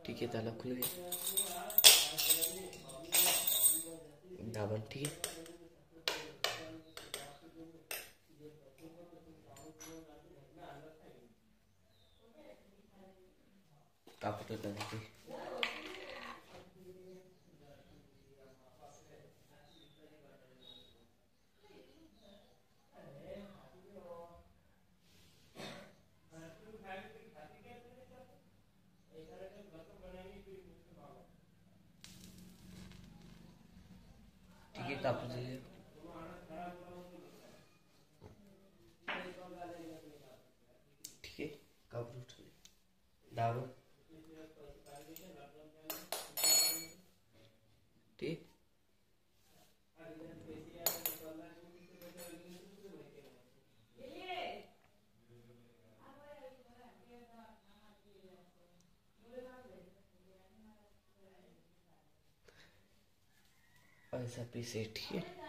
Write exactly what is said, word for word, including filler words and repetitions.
ठीक है, ताला खुल गया। डाबल, ठीक है। आप तो करते ठीक है, काप दीजिए। ठीक है, काप उठ डाबल, ठीक। ऐसा पीसे, ठीक है।